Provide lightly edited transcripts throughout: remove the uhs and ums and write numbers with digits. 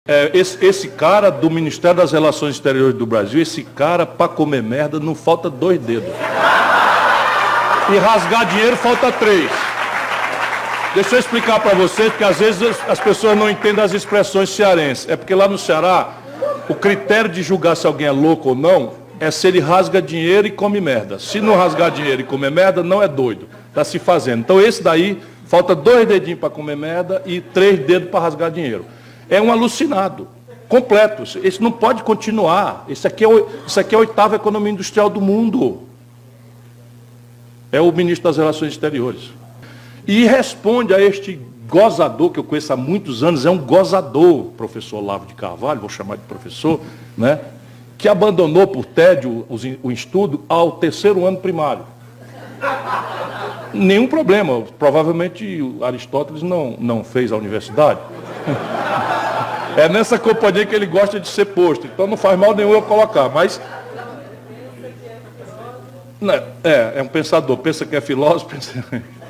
Esse cara do Ministério das Relações Exteriores do Brasil, esse cara, para comer merda, não falta 2 dedos. E rasgar dinheiro falta 3. Deixa eu explicar para vocês, porque às vezes as pessoas não entendem as expressões cearenses. É porque lá no Ceará, o critério de julgar se alguém é louco ou não é se ele rasga dinheiro e come merda. Se não rasgar dinheiro e comer merda, não é doido. Está se fazendo. Então esse daí, falta 2 dedinhos para comer merda e 3 dedos para rasgar dinheiro. É um alucinado, completo. Isso não pode continuar. Isso aqui é a 8ª economia industrial do mundo. É o ministro das Relações Exteriores. E responde a este gozador, que eu conheço há muitos anos, é um gozador, professor Olavo de Carvalho, vou chamar de professor, né, que abandonou por tédio o estudo ao 3º ano primário. Nenhum problema, provavelmente Aristóteles não fez a universidade. É nessa companhia que ele gosta de ser posto, então não faz mal nenhum eu colocar, mas... É um pensador, pensa que é filósofo, pensa...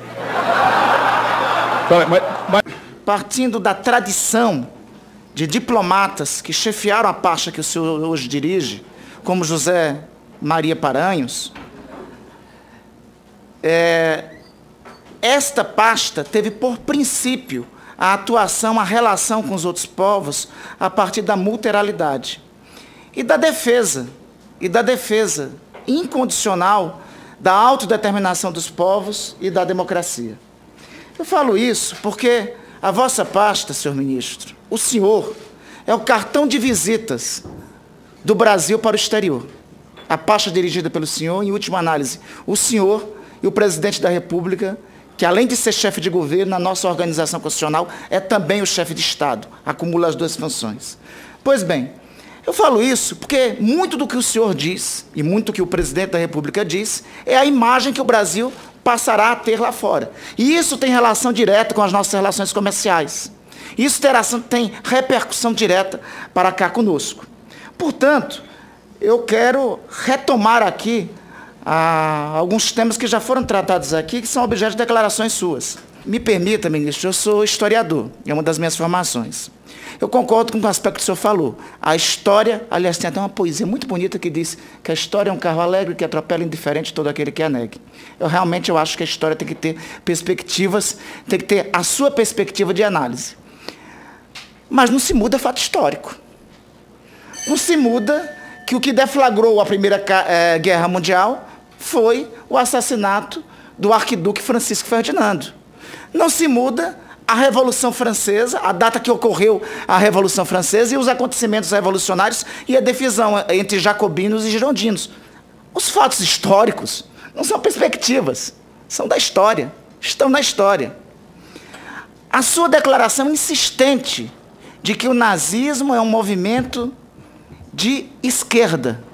Partindo da tradição de diplomatas que chefiaram a pasta que o senhor hoje dirige, como José Maria Paranhos, esta pasta teve por princípio a atuação, a relação com os outros povos a partir da multilateralidade e da defesa incondicional da autodeterminação dos povos e da democracia. Eu falo isso porque a vossa pasta, senhor ministro, o senhor é o cartão de visitas do Brasil para o exterior. A pasta dirigida pelo senhor, em última análise, o senhor e o presidente da República, que além de ser chefe de governo, na nossa organização constitucional, é também o chefe de Estado, acumula as 2 funções. Pois bem, eu falo isso porque muito do que o senhor diz, e muito do que o presidente da República diz, é a imagem que o Brasil passará a ter lá fora. E isso tem relação direta com as nossas relações comerciais. Isso tem repercussão direta para cá conosco. Portanto, eu quero retomar aqui alguns temas que já foram tratados aqui, que são objeto de declarações suas. Me permita, ministro, eu sou historiador, é uma das minhas formações. Eu concordo com o aspecto que o senhor falou. A história, aliás, tem até uma poesia muito bonita que diz que a história é um carro alegre que atropela indiferente todo aquele que a negue. Eu acho que a história tem que ter perspectivas, tem que ter a sua perspectiva de análise. Mas não se muda fato histórico. Não se muda que o que deflagrou a Primeira Guerra Mundial foi o assassinato do arquiduque Francisco Ferdinando. Não se muda a Revolução Francesa, a data que ocorreu a Revolução Francesa e os acontecimentos revolucionários e a divisão entre jacobinos e girondinos. Os fatos históricos não são perspectivas, são da história, estão na história. A sua declaração insistente de que o nazismo é um movimento de esquerda.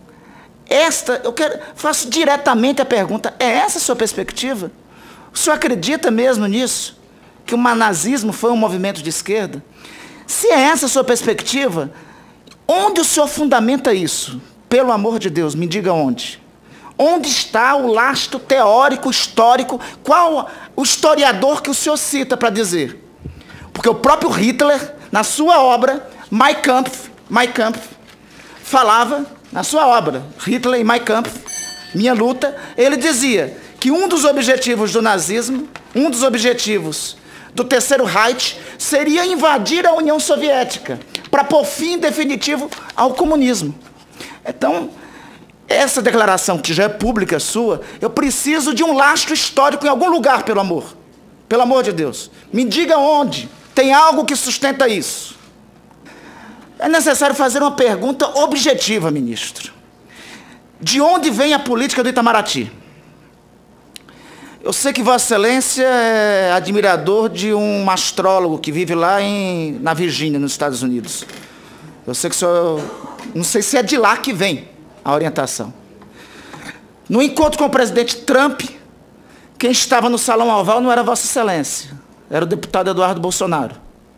Faço diretamente a pergunta, é essa a sua perspectiva? O senhor acredita mesmo nisso? Que o nazismo foi um movimento de esquerda? Se é essa a sua perspectiva, onde o senhor fundamenta isso? Pelo amor de Deus, me diga onde. Onde está o lastro teórico, histórico? Qual o historiador que o senhor cita para dizer? Porque o próprio Hitler, na sua obra, Mein Kampf, falava, na sua obra, Hitler e Mein Kampf, Minha Luta, ele dizia que um dos objetivos do nazismo, um dos objetivos do Terceiro Reich, seria invadir a União Soviética, para pôr fim definitivo ao comunismo. Então, essa declaração, que já é pública sua, eu preciso de um lastro histórico em algum lugar, pelo amor de Deus. Me diga onde. Tem algo que sustenta isso. É necessário fazer uma pergunta objetiva, ministro. De onde vem a política do Itamaraty? Eu sei que Vossa Excelência é admirador de um astrólogo que vive lá na Virgínia, nos Estados Unidos. Eu sei que o senhor... Não sei se é de lá que vem a orientação. No encontro com o presidente Trump, quem estava no Salão Oval não era Vossa Excelência, era o deputado Eduardo Bolsonaro.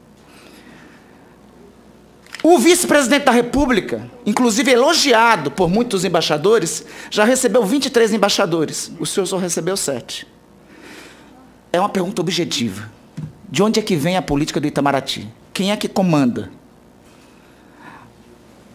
O vice-presidente da República, inclusive elogiado por muitos embaixadores, já recebeu 23 embaixadores. O senhor só recebeu 7. É uma pergunta objetiva. De onde é que vem a política do Itamaraty? Quem é que comanda?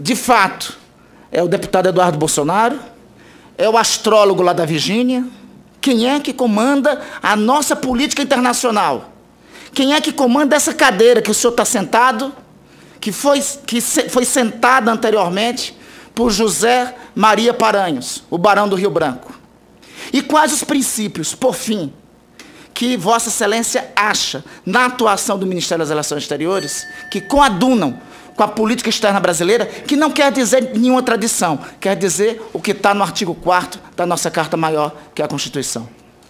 de fato, é o deputado Eduardo Bolsonaro? É o astrólogo lá da Virgínia? Quem é que comanda a nossa política internacional? Quem é que comanda essa cadeira que o senhor está sentado, que foi sentada anteriormente por José Maria Paranhos, o barão do Rio Branco? E quais os princípios, por fim, que Vossa Excelência acha na atuação do Ministério das Relações Exteriores que coadunam com a política externa brasileira, que não quer dizer nenhuma tradição, quer dizer o que está no artigo 4º da nossa Carta Maior, que é a Constituição?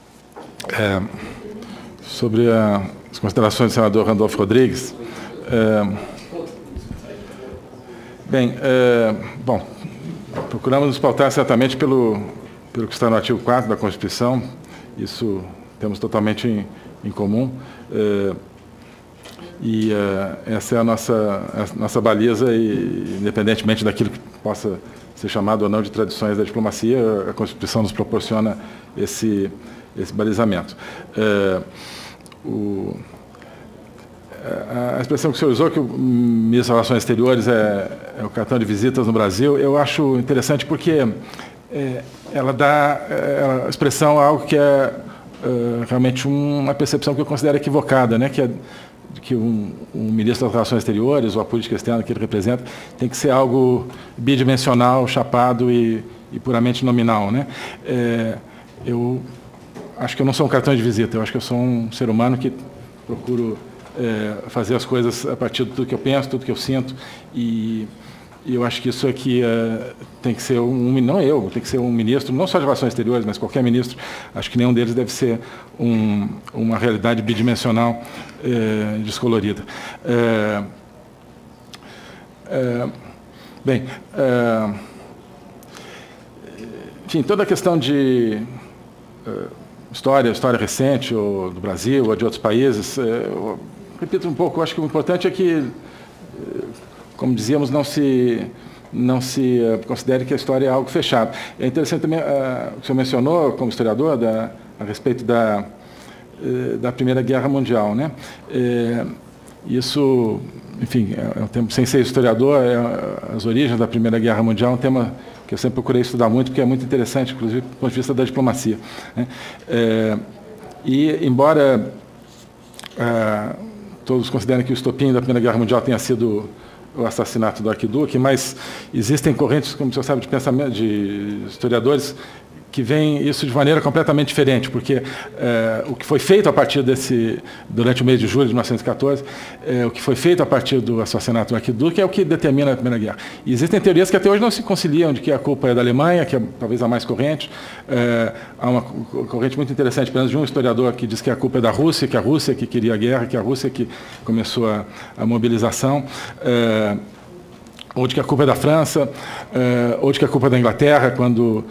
Sobre as considerações do senador Randolfo Rodrigues, bom, procuramos nos pautar certamente pelo que está no artigo 4º da Constituição, isso temos totalmente em comum, e essa é a nossa baliza, e, independentemente daquilo que possa ser chamado ou não de tradições da diplomacia, a Constituição nos proporciona esse balizamento. A expressão que o senhor usou, que o Ministro das Relações Exteriores é o cartão de visitas no Brasil, eu acho interessante porque ela dá a expressão a algo que é realmente uma percepção que eu considero equivocada, né? Que um ministro das Relações Exteriores, ou a política externa que ele representa, tem que ser algo bidimensional, chapado e puramente nominal, né? Eu acho que eu não sou um cartão de visita, eu acho que eu sou um ser humano que procuro fazer as coisas a partir de tudo que eu penso, tudo que eu sinto, e eu acho que isso aqui tem que ser tem que ser um ministro, não só de Relações Exteriores, mas qualquer ministro, acho que nenhum deles deve ser uma realidade bidimensional descolorida. Enfim, toda a questão de história recente, ou do Brasil, ou de outros países, eu repito um pouco, eu acho que o importante é que, como dizíamos, não se considere que a história é algo fechado. É interessante também o que o senhor mencionou, como historiador, a respeito da Primeira Guerra Mundial, né? Isso, enfim, é um tema, sem ser historiador, as origens da Primeira Guerra Mundial é um tema que eu sempre procurei estudar muito, porque é muito interessante, inclusive do ponto de vista da diplomacia, né? E, embora todos considerem que o estopim da Primeira Guerra Mundial tenha sido o assassinato do arquiduque, mas existem correntes, como o senhor sabe, de pensamento de historiadores que veem isso de maneira completamente diferente, porque o que foi feito a partir durante o mês de julho de 1914, o que foi feito a partir do assassinato do arquiduque é o que determina a Primeira Guerra. E existem teorias que até hoje não se conciliam, de que a culpa é da Alemanha, que é talvez a mais corrente. Há uma corrente muito interessante, pelo menos de um historiador, que diz que a culpa é da Rússia, que a Rússia que queria a guerra, que a Rússia que começou a mobilização. Ou de que a culpa é da França, ou de que a culpa é da Inglaterra, quando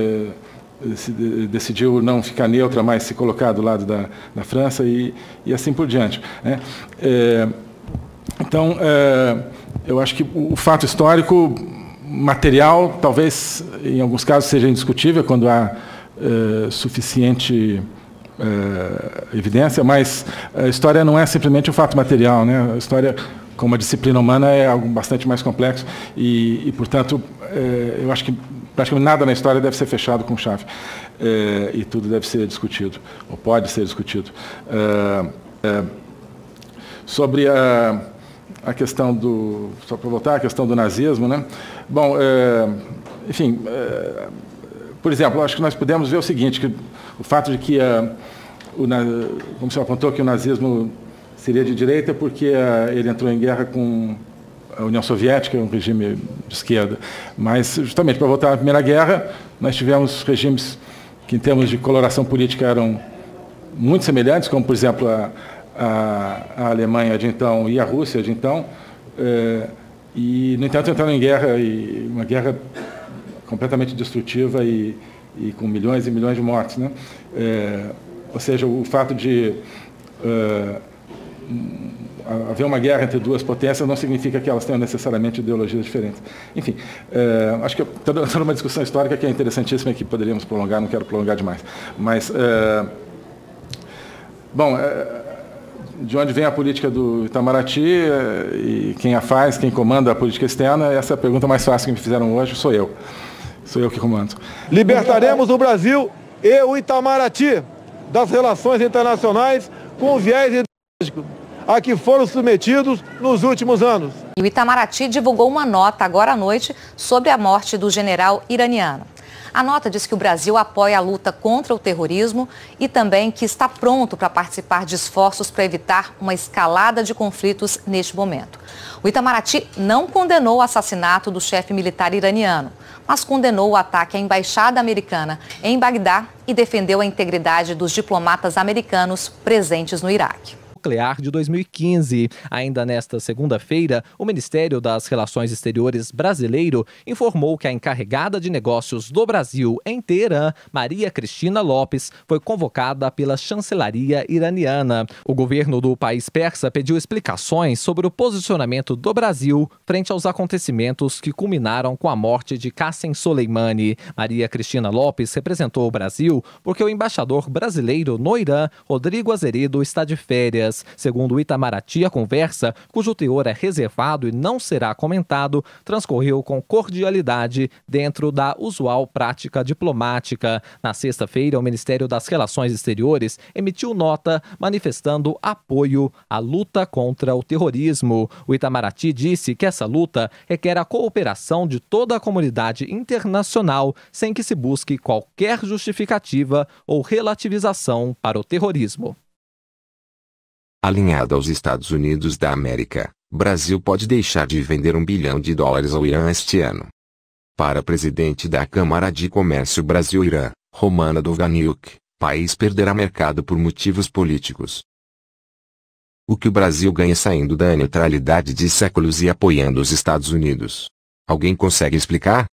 decidiu não ficar neutra, mas se colocar do lado da França, e assim por diante, né? Então, eu acho que o fato histórico material, talvez, em alguns casos, seja indiscutível, quando há suficiente evidência, mas a história não é simplesmente um fato material, né? A história, como a disciplina humana, é algo bastante mais complexo e portanto, eu acho que praticamente nada na história deve ser fechado com chave, e tudo deve ser discutido, ou pode ser discutido. Sobre a questão só para voltar, a questão do nazismo, né? Bom, enfim, por exemplo, acho que nós podemos ver o seguinte, que o fato de que, como o senhor apontou, que o nazismo seria de direita porque ele entrou em guerra com a União Soviética, um regime de esquerda. Mas, justamente, para voltar à Primeira Guerra, nós tivemos regimes que, em termos de coloração política, eram muito semelhantes, como, por exemplo, a Alemanha de então e a Rússia de então, e, no entanto, entraram em guerra, e uma guerra completamente destrutiva e com milhões e milhões de mortes, né? Ou seja, o fato de haver uma guerra entre duas potências não significa que elas tenham necessariamente ideologias diferentes. Enfim, acho que estou dando uma discussão histórica que é interessantíssima e que poderíamos prolongar, não quero prolongar demais. Mas, bom, de onde vem a política do Itamaraty e quem a faz, quem comanda a política externa, essa é a pergunta mais fácil que me fizeram hoje, sou eu. Sou eu que comando. Libertaremos o Brasil e o Itamaraty das relações internacionais com viés ideológico a que foram submetidos nos últimos anos. E o Itamaraty divulgou uma nota agora à noite sobre a morte do general iraniano. A nota diz que o Brasil apoia a luta contra o terrorismo e também que está pronto para participar de esforços para evitar uma escalada de conflitos neste momento. O Itamaraty não condenou o assassinato do chefe militar iraniano, mas condenou o ataque à embaixada americana em Bagdá e defendeu a integridade dos diplomatas americanos presentes no Iraque. Nuclear de 2015. Ainda nesta segunda-feira, o Ministério das Relações Exteriores brasileiro informou que a encarregada de negócios do Brasil em Teherã, Maria Cristina Lopes, foi convocada pela chancelaria iraniana. O governo do país persa pediu explicações sobre o posicionamento do Brasil frente aos acontecimentos que culminaram com a morte de Qassem Soleimani. Maria Cristina Lopes representou o Brasil porque o embaixador brasileiro no Irã, Rodrigo Azeredo, está de férias. Segundo o Itamaraty, a conversa, cujo teor é reservado e não será comentado, transcorreu com cordialidade dentro da usual prática diplomática. Na sexta-feira, o Ministério das Relações Exteriores emitiu nota manifestando apoio à luta contra o terrorismo. O Itamaraty disse que essa luta requer a cooperação de toda a comunidade internacional, sem que se busque qualquer justificativa ou relativização para o terrorismo. Alinhado aos Estados Unidos da América, Brasil pode deixar de vender $1 bilhão ao Irã este ano. Para a presidente da Câmara de Comércio Brasil-Irã, Romana Dovganiuk, país perderá mercado por motivos políticos. O que o Brasil ganha saindo da neutralidade de séculos e apoiando os Estados Unidos? Alguém consegue explicar?